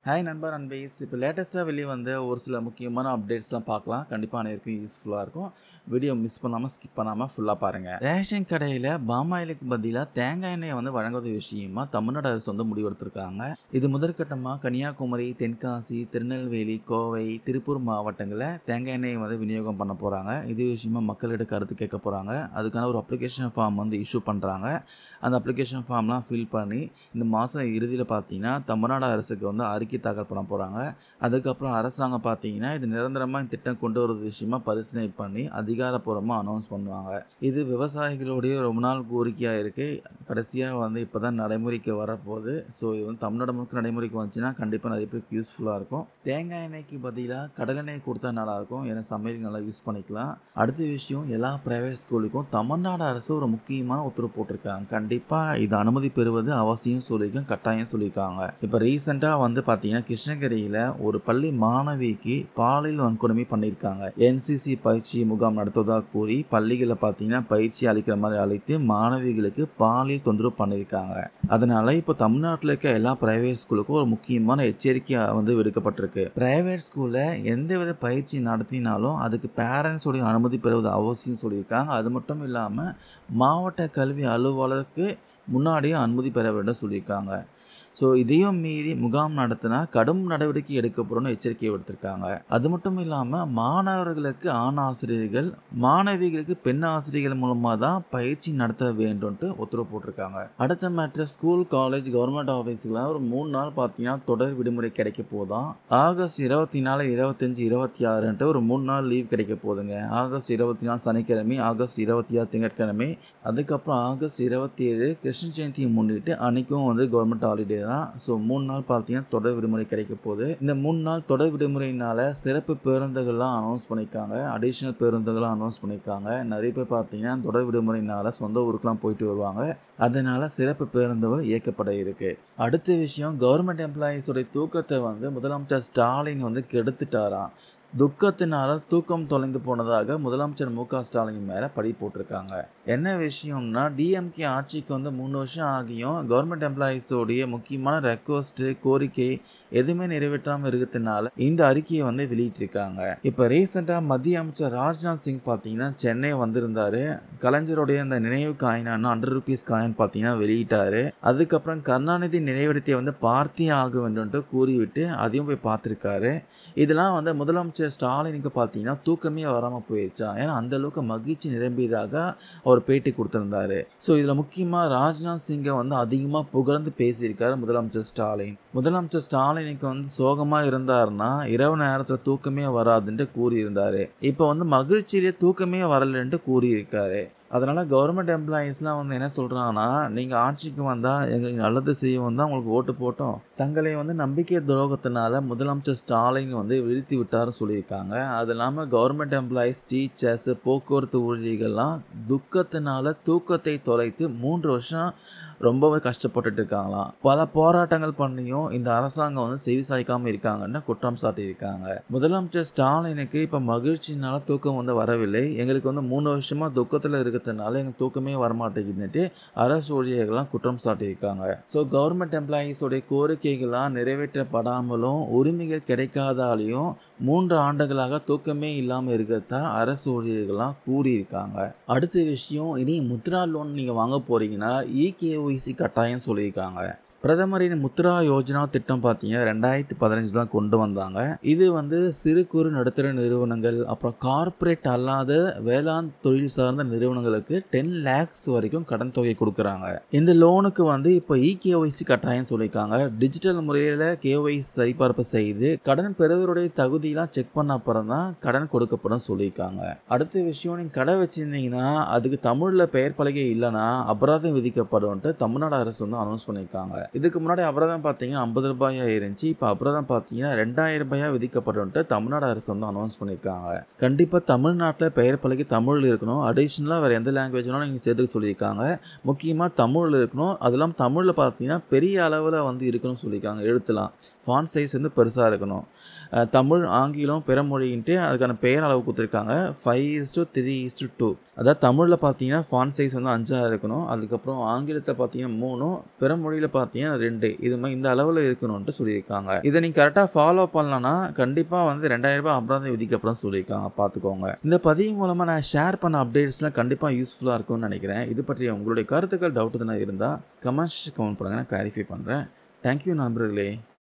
Hi நண்பா நண்பீஸ். இப்போ லேட்டஸ்ட்டாக வெளியே வந்த ஒரு சில முக்கியமான அப்டேட்ஸ்லாம் பார்க்கலாம். கண்டிப்பாக அனைவருக்கும் யூஸ்ஃபுல்லாக இருக்கும். வீடியோ மிஸ் பண்ணாமல் ஸ்கிப் பண்ணாமல் ஃபுல்லாக பாருங்கள். ரேஷன் கடையில் பாமாயிலுக்கு பதிலாக தேங்காய் எண்ணெயை வழங்குவது விஷயமா தமிழ்நாடு அரசு முடிவெடுத்திருக்காங்க. இது முதற்கட்டமாக கன்னியாகுமரி, தென்காசி, திருநெல்வேலி, கோவை, திருப்பூர் மாவட்டங்களில் தேங்காய் எண்ணெயை விநியோகம் பண்ண போகிறாங்க. இது விஷயமா மக்களிடம் கருத்து கேட்க போகிறாங்க. அதுக்கான ஒரு அப்ளிகேஷன் ஃபார்ம் இஷ்யூ பண்ணுறாங்க. அந்த அப்ளிகேஷன் ஃபார்ம்லாம் ஃபில் பண்ணி இந்த மாதம் இறுதியில் பார்த்தீங்கன்னா தமிழ்நாடு அரசுக்கு அறிக்கை தாக்கல் பண்ண போகிறாங்க. அதுக்கப்புறம் அரசாங்கம் பார்த்தீங்கன்னா இது நிரந்தரமாக இந்த திட்டம் கொண்டு வரது விஷயமா பரிசீலனை பண்ணி அதிகாரப்பூர்வமாக அனௌன்ஸ் பண்ணுவாங்க. இது விவசாயிகளுடைய ரொம்ப நாள் கோரிக்கையாக இருக்குது. கடைசியாக இப்போ தான் நடைமுறைக்கு வரப்போகுது. ஸோ இது தமிழ்நாடு முழுக்க நடைமுறைக்கு வந்துச்சுன்னா கண்டிப்பாக நிறைய பேருக்கு யூஸ்ஃபுல்லாக இருக்கும். தேங்காய் எண்ணெய்க்கு பதிலாக கடலெண்ணெய் கொடுத்தா நல்லாயிருக்கும். ஏன்னா சமையலுக்கு நல்லா யூஸ் பண்ணிக்கலாம். அடுத்த விஷயம், எல்லா ப்ரைவேட் ஸ்கூலுக்கும் தமிழ்நாடு அரசு ஒரு முக்கியமான உத்தரவு போட்டிருக்காங்க. கண்டிப்பாக இது அனுமதி பெறுவது அவசியம் சொல்லியிருக்காங்க, கட்டாயம் சொல்லியிருக்காங்க. இப்போ ரீசெண்டாக பார்த்தீங்கன்னா கிருஷ்ணகிரியில் ஒரு பள்ளி மாணவிக்கு பாலியல் வன்கொடுமை பண்ணியிருக்காங்க. என்சிசி பயிற்சி முகாம் நடத்துவதாக கூறி பள்ளிகளை பார்த்தீங்கன்னா பயிற்சி அளிக்கிற மாதிரி அழைத்து மாணவிகளுக்கு பாலியல் தொந்தரவு பண்ணியிருக்காங்க. அதனால இப்போ தமிழ்நாட்டில் இருக்க எல்லா பிரைவேட் ஸ்கூலுக்கும் ஒரு முக்கியமான எச்சரிக்கை விடுக்கப்பட்டிருக்கு. பிரைவேட் ஸ்கூலில் எந்தவித பயிற்சி நடத்தினாலும் அதுக்கு பேரண்ட்ஸோடைய அனுமதி பெறுவது அவசியம் சொல்லியிருக்காங்க. அது மட்டும் இல்லாமல் மாவட்ட கல்வி அலுவலருக்கு முன்னாடியே அனுமதி பெற வேண்டும் சொல்லியிருக்காங்க. ஸோ இதையும் மீறி முகாம் நடத்தினா கடும் நடவடிக்கை எடுக்கப்படும் எச்சரிக்கை விடுத்திருக்காங்க. அது மட்டும் இல்லாமல் மாணவர்களுக்கு ஆண் ஆசிரியர்கள், மாணவிகளுக்கு பெண் ஆசிரியர்கள் மூலமாக தான் பயிற்சி நடத்த வேண்டும்ட்டு உத்தரவு போட்டிருக்காங்க. அடுத்த மேட்ரு, ஸ்கூல், காலேஜ், கவர்மெண்ட் ஆஃபீஸ்லாம் ஒரு 3 நாள் பார்த்தீங்கன்னா தொடர் விடுமுறை கிடைக்க போதான். ஆகஸ்ட் 24, 25, 26 ஒரு 3 நாள் லீவ் கிடைக்க போகுதுங்க. ஆகஸ்ட் 24 சனிக்கிழமை, ஆகஸ்ட் 26 திங்கட்கிழமை, அதுக்கப்புறம் ஆகஸ்ட் 27 கிருஷ்ண ஜெயந்தியை முன்னிட்டு அன்னைக்கும் கவர்மெண்ட் ஹாலிடே தான். ஸோ 3 நாள் பார்த்தீங்கன்னா தொடர் விடுமுறை கிடைக்க போகுது. இந்த 3 நாள் தொடர் விடுமுறையினால சிறப்பு பேருந்துகள்லாம் அனௌன்ஸ் பண்ணியிருக்காங்க, அடிஷ்னல் பேருந்துகள்லாம் அனௌன்ஸ் பண்ணியிருக்காங்க. நிறைய பேர் பார்த்தீங்கன்னா தொடர் விடுமுறையினால சொந்த ஊருக்குலாம் போயிட்டு வருவாங்க. அதனால சிறப்பு பேருந்துகள் இயக்கப்பட இருக்கு. அடுத்த விஷயம், கவர்மெண்ட் எம்ப்ளாயீஸோடைய தூக்கத்தை முதலமைச்சர் ஸ்டாலின் கெடுத்துட்டாராம். துக்கத்தினால தூக்கம் தொலைந்து போனதாக முதலமைச்சர் மு.க. ஸ்டாலின் மேலே பழி போட்டிருக்காங்க. என்ன விஷயம்னா, டிஎம்கே ஆட்சிக்கு 3 வருஷம் ஆகியும் கவர்மெண்ட் எம்ப்ளாயீஸோடைய முக்கியமான ரெக்வஸ்ட்டு, கோரிக்கை எதுவுமே நிறைவேற்றாமல் இருக்கிறதுனால இந்த அறிக்கையை வெளியிட்டிருக்காங்க. இப்போ ரீசெண்டாக மத்திய அமைச்சர் ராஜ்நாத் சிங் பார்த்தீங்கன்னா சென்னை வந்திருந்தாரு. கலைஞருடைய அந்த நினைவு காயினான 100 ரூபீஸ் காயின் பார்த்தீங்கன்னா வெளியிட்டாரு. அதுக்கப்புறம் கருணாநிதி நினைவிடத்தை பார்த்தே ஆக வேண்டும்ட்டு கூறிவிட்டு அதையும் போய் பார்த்துருக்காரு. இதெல்லாம் முதலமைச்சர் ஸ்டாலினுக்கு பார்த்தீங்கன்னா தூக்கமே வராமல் போயிடுச்சா. ஏன்னா அந்த அளவுக்கு மகிழ்ச்சி நிரம்பியதாக அவர் பேட்டி கொடுத்திருந்தாரு. ஸோ இதில் முக்கியமாக ராஜ்நாத் சிங்கை அதிகமாக புகழ்ந்து பேசியிருக்காரு முதலமைச்சர் ஸ்டாலின். முதலமைச்சர் ஸ்டாலினுக்கு சோகமாக இருந்தாருன்னா இரவு நேரத்தில் தூக்கமே வராதுன்ட்டு கூறியிருந்தாரு. இப்போ மகிழ்ச்சியிலே தூக்கமே வரலன்ட்டு கூறியிருக்காரு. அதனால் கவர்மெண்ட் எம்ப்ளாயீஸ்லாம் என்ன சொல்கிறாங்கன்னா, நீங்கள் ஆட்சிக்கு வந்தால் எங்களுக்கு நல்லது செய்யவும் தான் உங்களுக்கு ஓட்டு போட்டோம். தங்களை நம்பிக்கை துரோகத்தினால முதலமைச்சர் ஸ்டாலின் வீழ்த்தி விட்டார்னு சொல்லியிருக்காங்க. அது இல்லாமல் கவர்மெண்ட் எம்ப்ளாயீஸ், டீச்சர்ஸ், போக்குவரத்து ஊழியர்கள்லாம் துக்கத்தினால தூக்கத்தை தொலைத்து 3 வருஷம் ரொம்பவே கஷ்டப்பட்டுட்டு இருக்காங்களாம். பல போராட்டங்கள் பண்ணியும் இந்த அரசாங்கம் செவிசாய்க்காமல் இருக்காங்கன்னு குற்றம் சாட்டியிருக்காங்க. முதலமைச்சர் ஸ்டாலினுக்கு இப்போ மகிழ்ச்சினால தூக்கம் வரவில்லை, எங்களுக்கு 3 வருஷமாக துக்கத்தில் இருக்கிறதுனால எங்களுக்கு தூக்கமே வரமாட்டேங்குதுன்ட்டு அரசு ஊழியர்கள்லாம் குற்றம் சாட்டியிருக்காங்க. ஸோ கவர்மெண்ட் எம்ப்ளாயீஸோடைய கோரிக்கைகள்லாம் நிறைவேற்றப்படாமலும் உரிமைகள் கிடைக்காதாலையும் 3 ஆண்டுகளாக தூக்கமே இல்லாமல் இருக்கிறதா அரசு ஊழியர்கள்லாம் கூறியிருக்காங்க. அடுத்த விஷயம், இனி முத்ரா லோன் நீங்கள் வாங்க போறீங்கன்னா இகேஒய்சி கட்டாயம் சொல்லியிருக்காங்க. பிரதமரின் முத்ரா யோஜனா திட்டம் பார்த்தீங்கன்னா 2015 தான் கொண்டு வந்தாங்க. இது சிறு குறு நடுத்தர நிறுவனங்கள், அப்புறம் கார்ப்பரேட் அல்லாத வேளாண் தொழில் சார்ந்த நிறுவனங்களுக்கு 10 lakhs வரைக்கும் கடன் தொகை கொடுக்குறாங்க. இந்த லோனுக்கு இப்போ இகேஒய்சி கட்டாயம் சொல்லியிருக்காங்க. டிஜிட்டல் முறையில் கேஒய்சி சரிபார்ப்பு செய்து கடன் பெறுவருடைய தகுதியெல்லாம் செக் பண்ண அப்புறம் தான் கடன் கொடுக்கப்படும் சொல்லியிருக்காங்க. அடுத்த விஷயம், நீங்கள் கடை வச்சுருந்தீங்கன்னா அதுக்கு தமிழில் பெயர் பலகை இல்லைன்னா அபராதம் விதிக்கப்படும் தமிழ்நாடு அரசு அனௌன்ஸ் பண்ணியிருக்காங்க. இதுக்கு முன்னாடி அபராதம் பார்த்தீங்கன்னா 50 ரூபாயா இருந்துச்சு. இப்போ அபராதம் பார்த்தீங்கன்னா 2000 ரூபாயா விதிக்கப்பட்டு தமிழ்நாடு அரசு அனௌன்ஸ் பண்ணியிருக்காங்க. கண்டிப்பாக தமிழ்நாட்டில் பெயர் பலகை தமிழில் இருக்கணும். அடிஷ்னலாக வேறு எந்த லாங்குவேஜ்னாலும் நீங்கள் சேர்த்துக்க சொல்லியிருக்காங்க. முக்கியமாக தமிழில் இருக்கணும். அதெல்லாம் தமிழில் பார்த்தீங்கன்னா பெரிய அளவில் இருக்கணும்னு சொல்லியிருக்காங்க. எழுத்துலாம் ஃபாண்ட் சைஸ் பெருசாக இருக்கணும். தமிழ், ஆங்கிலம், பிற மொழின்ட்டு அதுக்கான பெயர் அளவு கொடுத்துருக்காங்க. 5:3:2. அதாவது தமிழில் பார்த்தீங்கன்னா ஃபாண்ட் சைஸ் 5 இருக்கணும். அதுக்கப்புறம் ஆங்கிலத்தில் பார்த்தீங்கன்னா 3, பிற மொழியில் பார்த்தீங்கன்னா பார்த்தீங்கன்னா 2 இது மாதிரி இந்த அளவில் இருக்கணும்ன்ட்டு சொல்லியிருக்காங்க. இதை நீங்கள் கரெக்டாக ஃபாலோ பண்ணலன்னா கண்டிப்பாக வந்து ரூ. 2000 அபராதம் விதிக்கப்படும் சொல்லியிருக்காங்க. பார்த்துக்கோங்க. இந்த பதிவு மூலமாக நான் ஷேர் பண்ண அப்டேட்ஸ்லாம் கண்டிப்பாக யூஸ்ஃபுல்லாக இருக்கும்னு நினைக்கிறேன். இது பற்றி உங்களுடைய கருத்துக்கள் டவுட் எதுனா இருந்தால் கமெண்ட் பண்ணுங்க. நான் கிளாரிஃபை பண்ணுறேன். தேங்க்யூ நண்பர்களே.